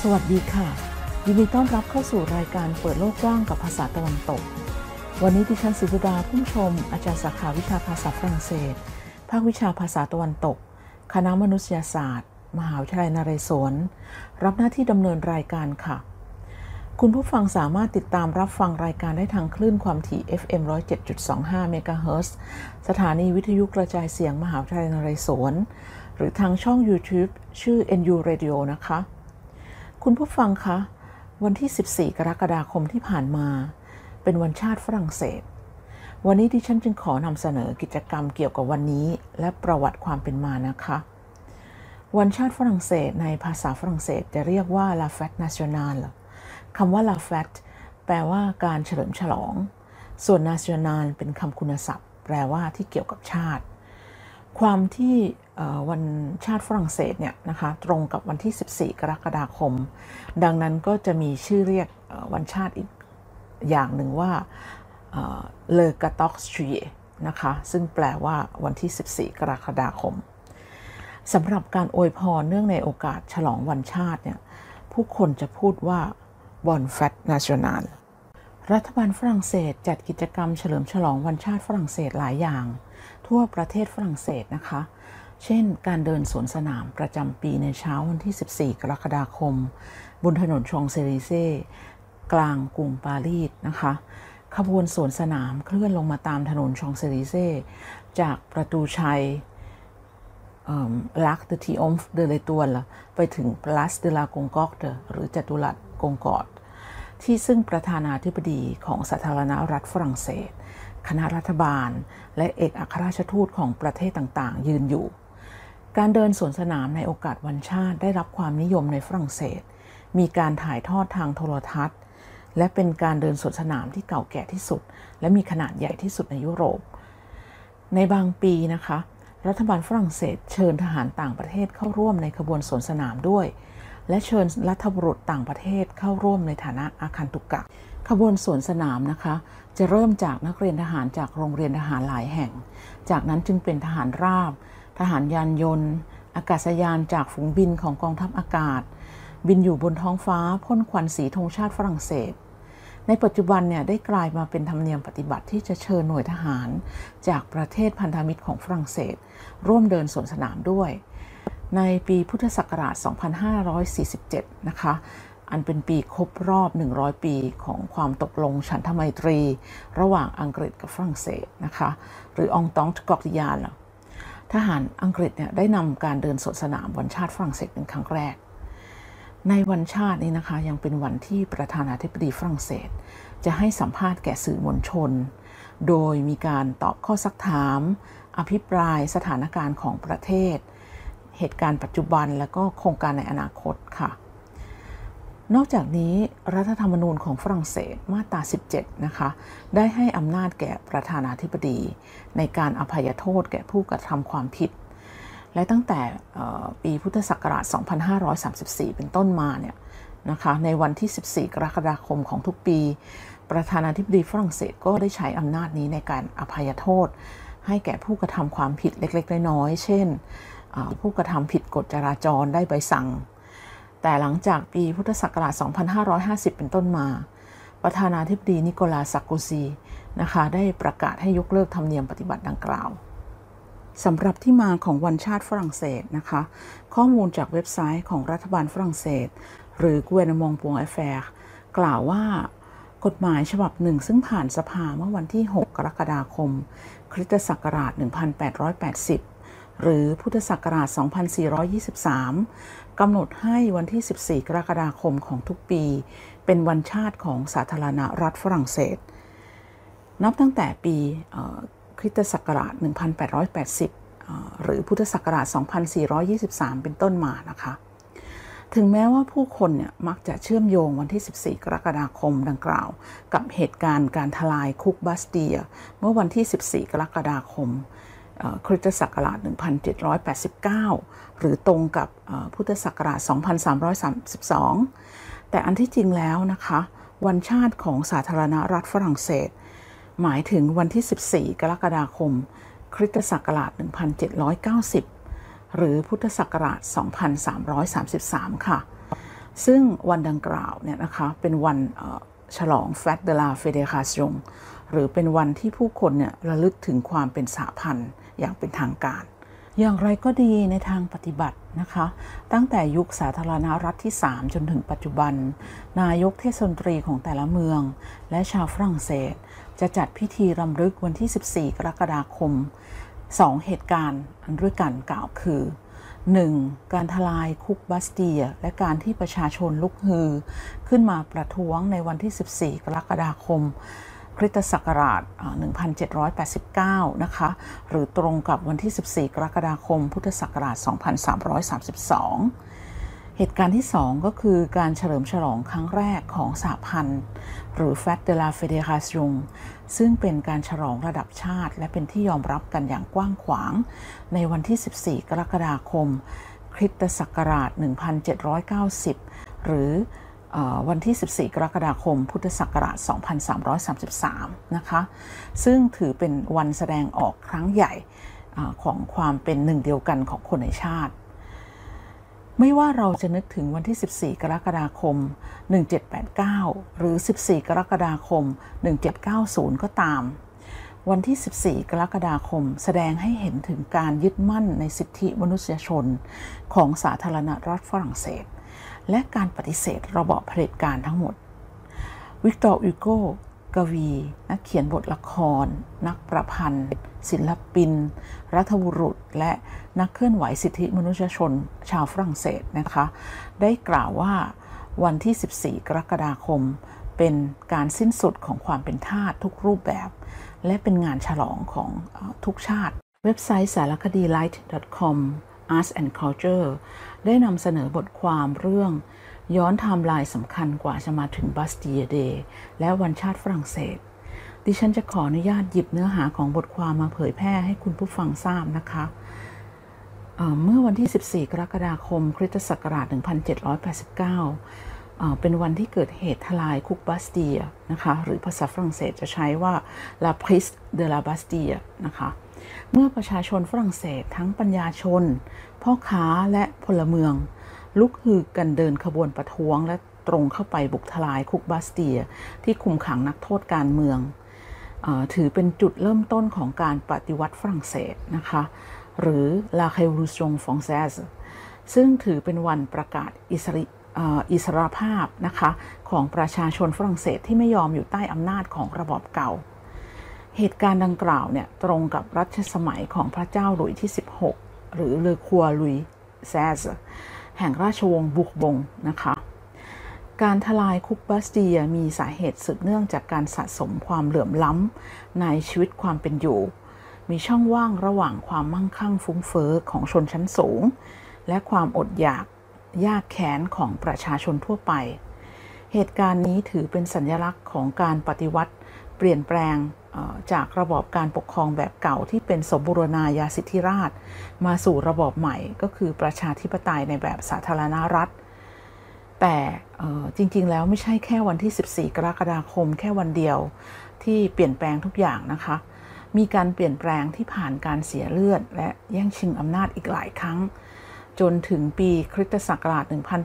วัสดีค่ะยินดีต้อนรับเข้าสู่รายการเปิดโลกกว้างกับภาษาตะวันตกวันนี้ดิฉันศิรุดาพุ่มชมอาจารย์สาขาวิชาภาษาฝรั่งเศสภาควิชาภาษาตะวันตกคณะมนุษยศาสตร์มหาวิทยาลัยนเรศวรรับหน้าที่ดำเนินรายการค่ะคุณผู้ฟังสามารถติดตามรับฟังรายการได้ทางคลื่นความถี่ FM 107.25 เมกะเฮิรตซ์สถานีวิทยุกระจายเสียงมหาวิทยาลัยนเรศวรหรือทางช่อง YouTube ชื่อ NU Radio นะคะคุณผู้ฟังคะวันที่ 14 กรกฎาคมที่ผ่านมาเป็นวันชาติฝรั่งเศสวันนี้ดิฉันจึงขอนำเสนอกิจกรรมเกี่ยวกับวันนี้และประวัติความเป็นมานะคะวันชาติฝรั่งเศสในภาษาฝรั่งเศสจะเรียกว่า La Fête Nationale คำว่า La Fête แปลว่าการเฉลิมฉลองส่วน Nationale เป็นคำคุณศัพท์แปลว่าที่เกี่ยวกับชาติความที่วันชาติฝรั่งเศสเนี่ยนะคะตรงกับวันที่ 14 กรกฎาคมดังนั้นก็จะมีชื่อเรียกวันชาติอีกอย่างหนึ่งว่าLe 14 juillet นะคะซึ่งแปลว่าวันที่ 14 กรกฎาคมสำหรับการอวยพรเนื่องในโอกาสฉลองวันชาติเนี่ยผู้คนจะพูดว่า Bonne Fête Nationale รัฐบาลฝรั่งเศสจัดกิจกรรมเฉลิมฉลองวันชาติฝรั่งเศสหลายอย่างทั่วประเทศฝรั่งเศสนะคะเช่นการเดินสวนสนามประจำปีในเช้าวันที่ 14 กรกฎาคมบนถนนชองเซลิเซ่กลางกรุงปารีสนะคะขบวนสวนสนามเคลื่อนลงมาตามถนนชองเซลิเซ่จากประตูชัยL'Arc de Triomphe de l'Étoile ไปถึง Place de la Concorde หรือจัตุรัสกงกอร์ดที่ซึ่งประธานาธิบดีของสาธารณรัฐฝรั่งเศสคณะรัฐบาลและเอกอัครราชทูตของประเทศต่างๆยืนอยู่การเดินสวนสนามในโอกาสวันชาติได้รับความนิยมในฝรั่งเศสมีการถ่ายทอดทางโทรทัศน์และเป็นการเดินสวนสนามที่เก่าแก่ที่สุดและมีขนาดใหญ่ที่สุดในยุโรปในบางปีนะคะรัฐบาลฝรั่งเศสเชิญทหารต่างประเทศเข้าร่วมในขบวนสวนสนามด้วยและเชิญรัฐบุรุษต่างประเทศเข้าร่วมในฐานะอาคันตุกะขบวนสวนสนามนะคะจะเริ่มจากนักเรียนทหารจากโรงเรียนทหารหลายแห่งจากนั้นจึงเป็นทหารราบทหารยานยนต์อากาศยานจากฝูงบินของกองทัพอากาศบินอยู่บนท้องฟ้าพ่นควันสีธงชาติฝรั่งเศสในปัจจุบันเนี่ยได้กลายมาเป็นธรรมเนียมปฏิบัติที่จะเชิญหน่วยทหารจากประเทศพันธมิตรของฝรั่งเศสร่วมเดินสวนสนามด้วยในปีพุทธศักราช 2547 นะคะอันเป็นปีครบรอบ 100 ปีของความตกลงฉันทไมตรีระหว่างอังกฤษกับฝรั่งเศสนะคะหรือ Entente Cordiale ทหารอังกฤษเนี่ยได้นำการเดินสวนสนามวันชาติฝรั่งเศสเป็นครั้งแรกในวันชาตินี้นะคะยังเป็นวันที่ประธานาธิบดีฝรั่งเศสจะให้สัมภาษณ์แก่สื่อมวลชนโดยมีการตอบข้อซักถามอภิปรายสถานการณ์ของประเทศเหตุการณ์ปัจจุบันและก็โครงการในอนาคตค่ะนอกจากนี้รัฐธรรมนูญของฝรั่งเศสมาตรา 17 นะคะได้ให้อำนาจแก่ประธานาธิบดีในการอภัยโทษแก่ผู้กระทำความผิดและตั้งแต่ปีพุทธศักราช 2534 เป็นต้นมาเนี่ยนะคะในวันที่ 14 กรกฎาคมของทุกปีประธานาธิบดีฝรั่งเศสก็ได้ใช้อำนาจนี้ในการอภัยโทษให้แก่ผู้กระทำความผิดเล็กๆน้อยๆเช่นผู้กระทำผิดกฎจราจรได้ใบสั่งแต่หลังจากปีพุทธศักราช 2550 เป็นต้นมาประธานาธิบดีนิโคลัส ซาร์โกซีนะคะได้ประกาศให้ยกเลิกธรรมเนียมปฏิบัติดังกล่าวสำหรับที่มาของวันชาติฝรั่งเศสนะคะข้อมูลจากเว็บไซต์ของรัฐบาลฝรั่งเศสหรือ Gouvernement.fr กล่าวว่ากฎหมายฉบับหนึ่งซึ่งผ่านสภาเมื่อวันที่ 6 กรกฎาคมคริสตศักราช 1880 หรือพุทธศักราช 2423 กำหนดให้วันที่ 14 กรกฎาคมของทุกปีเป็นวันชาติของสาธารณรัฐฝรั่งเศสนับตั้งแต่ปีคริสตศักราช 1880 หรือพุทธศักราช 2423 เป็นต้นมานะคะถึงแม้ว่าผู้คนเนี่ยมักจะเชื่อมโยงวันที่ 14 กรกฎาคมดังกล่าวกับเหตุการณ์การทลายคุกบาสเตียเมื่อวันที่ 14 กรกฎาคมคริสตศักราช 1789 หรือตรงกับพุทธศักราช 2332 แต่อันที่จริงแล้วนะคะวันชาติของสาธารณรัฐฝรั่งเศสหมายถึงวันที่ 14 กรกฎาคมคริสตศักราช 1790 หรือพุทธศักราช 2333 ค่ะซึ่งวันดังกล่าวเนี่ยนะคะเป็นวันฉลอง Fête de la Fédération หรือเป็นวันที่ผู้คนเนี่ยระลึกถึงความเป็นสหพันธ์อย่างเป็นทางการอย่างไรก็ดีในทางปฏิบัตินะคะตั้งแต่ยุคสาธารณรัฐที่ 3 จนถึงปัจจุบันนายกเทศมนตรีของแต่ละเมืองและชาวฝรั่งเศสจะจัดพิธีรำลึกวันที่ 14 กรกฎาคม 2 เหตุการณ์ด้วยกันกล่าวคือ 1. การทลายคุกบาสตีย์และการที่ประชาชนลุกฮือขึ้นมาประท้วงในวันที่ 14 กรกฎาคมคริสตศักราช 1789 นะคะหรือตรงกับวันที่ 14 กรกฎาคม พุทธศักราช 2332 เหตุการณ์ที่ 2 ก็คือการเฉลิมฉลองครั้งแรกของสหพันธ์หรือ Fête de la Fédération ซึ่งเป็นการฉลองระดับชาติและเป็นที่ยอมรับกันอย่างกว้างขวางในวันที่ 14 กรกฎาคม คริสตศักราช 1790 หรือวันที่ 14 กรกฎาคม พุทธศักราช 2333 นะคะซึ่งถือเป็นวันแสดงออกครั้งใหญ่ของความเป็นหนึ่งเดียวกันของคนในชาติไม่ว่าเราจะนึกถึงวันที่ 14 กรกฎาคม 1789 หรือ 14 กรกฎาคม 1790 ก็ตามวันที่ 14 กรกฎาคมแสดงให้เห็นถึงการยึดมั่นในสิทธิมนุษยชนของสาธารณรัฐฝรั่งเศสและการปฏิเสธระบอบเผด็จการทั้งหมดวิกตอร์ ฮูโก กวีนักเขียนบทละครนักประพันธ์ศิลปินรัฐบุรุษและนักเคลื่อนไหวสิทธิมนุษยชนชาวฝรั่งเศสนะคะได้กล่าวว่าวันที่ 14 กรกฎาคมเป็นการสิ้นสุดของความเป็นทาสทุกรูปแบบและเป็นงานฉลองของทุกชาติเว็บไซต์สารคดี light.com Arts and Culture ได้นำเสนอบทความเรื่องย้อนไทม์ไลน์สำคัญกว่าจะมาถึงบาสตีย์เดย์และวันชาติฝรั่งเศสดิฉันจะขออนุญาตหยิบเนื้อหาของบทความมาเผยแพร่ให้คุณผู้ฟังทราบนะคะเมื่อวันที่ 14 กรกฎาคม คริสตศักราช 1789 เป็นวันที่เกิดเหตุทลายคุกบาสตีย์นะคะหรือภาษาฝรั่งเศสจะใช้ว่า La prise de la Bastille นะคะเมื่อประชาชนฝรั่งเศสทั้งปัญญาชนพ่อค้าและพลเมืองลุกฮือกันเดินขบวนประท้วงและตรงเข้าไปบุกทลายคุกบาสตีย์ที่คุมขังนักโทษการเมืองถือเป็นจุดเริ่มต้นของการปฏิวัติฝรั่งเศสนะคะหรือ La Révolution Française ซึ่งถือเป็นวันประกาศอิสรภาพนะคะของประชาชนฝรั่งเศสที่ไม่ยอมอยู่ใต้อำนาจของระบอบเก่าเหตุการณ์ดังกล่าวเนี่ยตรงกับรัชสมัยของพระเจ้าหลุยส์ที่ 16 หรือเลอคัวลุยแซสแห่งราชวงศ์บุกบงนะคะการทลายคุกบาสตีย์มีสาเหตุสืบเนื่องจากการสะสมความเหลื่อมล้ำในชีวิตความเป็นอยู่มีช่องว่างระหว่างความมั่งคั่งฟุ้งเฟ้อของชนชั้นสูงและความอดอยากยากแค้นของประชาชนทั่วไปเหตุการณ์นี้ถือเป็นสัญลักษณ์ของการปฏิวัติเปลี่ยนแปลงจากระบอบการปกครองแบบเก่าที่เป็นสมบูรณาญาสิทธิราชย์มาสู่ระบอบใหม่ก็คือประชาธิปไตยในแบบสาธารณรัฐแต่จริงๆแล้วไม่ใช่แค่วันที่ 14 กรกฎาคมแค่วันเดียวที่เปลี่ยนแปลงทุกอย่างนะคะมีการเปลี่ยนแปลงที่ผ่านการเสียเลือดและแย่งชิงอำนาจอีกหลายครั้งจนถึงปีคริสตศักราช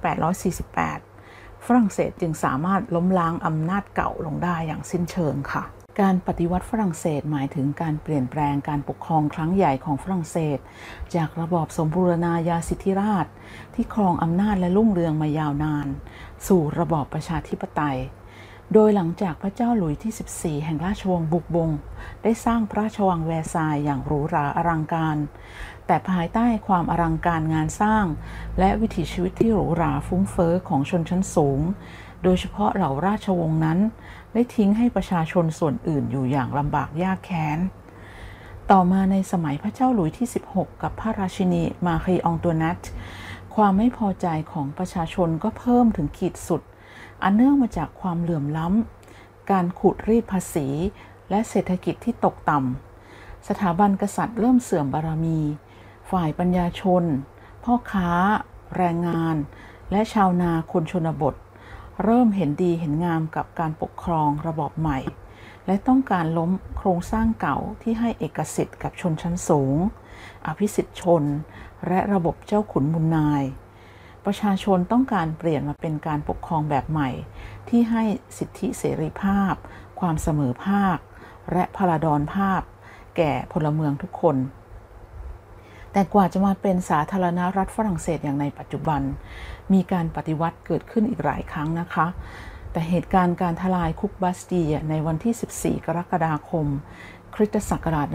1848 ฝรั่งเศสจึงสามารถล้มล้างอำนาจเก่าลงได้อย่างสิ้นเชิงค่ะการปฏิวัติฝรั่งเศสหมายถึงการเปลี่ยนแปลงการปกครองครั้งใหญ่ของฝรั่งเศสจากระบอบสมบูรณาญาสิทธิราชย์ที่ครองอำนาจและรุ่งเรืองมายาวนานสู่ระบอบประชาธิปไตยโดยหลังจากพระเจ้าหลุยส์ที่ 14 แห่งราชวงศ์บุกบงได้สร้างพระราชวังแวร์ซายน์อย่างหรูหราอลังการแต่ภายใต้ความอลังการงานสร้างและวิถีชีวิตที่หรูหราฟุ้งเฟ้อของชนชั้นสูงโดยเฉพาะเหล่าราชวงศ์นั้นได้ทิ้งให้ประชาชนส่วนอื่นอยู่อย่างลำบากยากแค้นต่อมาในสมัยพระเจ้าหลุยส์ที่ 16 กับพระราชินีมารีอองตัวเนตความไม่พอใจของประชาชนก็เพิ่มถึงขีดสุดอันเนื่องมาจากความเหลื่อมล้ำการขูดรีดภาษีและเศรษฐกิจที่ตกต่ำสถาบันกษัตริย์เริ่มเสื่อมบารมีฝ่ายปัญญาชนพ่อค้าแรงงานและชาวนาคนชนบทเริ่มเห็นดีเห็นงามกับการปกครองระบอบใหม่และต้องการล้มโครงสร้างเก่าที่ให้เอกสิทธิ์กับชนชั้นสูงอภิสิทธิชนและระบบเจ้าขุนมูลนายปประชาชนต้องการเปลี่ยนมาเป็นการปกครองแบบใหม่ที่ให้สิทธิเสรีภาพความเสมอภาคและพลาดรภาพแก่พลเมืองทุกคนแต่กว่าจะมาเป็นสาธารณรัฐฝรั่งเศสอย่างในปัจจุบันมีการปฏิวัติเกิดขึ้นอีกหลายครั้งนะคะแต่เหตุการณ์การทลายคุกบาสตีย์ในวันที่ 14 กรกฎาคม คริสตศักราช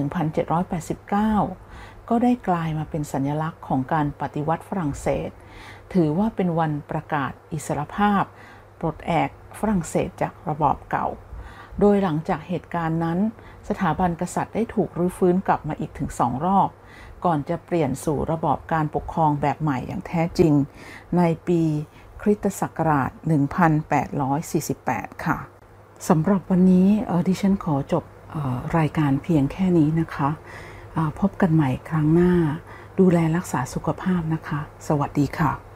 1789 ก็ได้กลายมาเป็นสัญลักษณ์ของการปฏิวัติฝรั่งเศสถือว่าเป็นวันประกาศอิสรภาพปลดแอกฝรั่งเศสจากระบอบเก่าโดยหลังจากเหตุการณ์นั้นสถาบันกษัตริย์ได้ถูกรื้อฟื้นกลับมาอีกถึง2 รอบก่อนจะเปลี่ยนสู่ระบอบการปกครองแบบใหม่อย่างแท้จริงในปีคริสตศักราช 1848 ค่ะสำหรับวันนี้ดิฉันขอจบรายการเพียงแค่นี้นะคะพบกันใหม่ครั้งหน้าดูแลรักษาสุขภาพนะคะสวัสดีค่ะ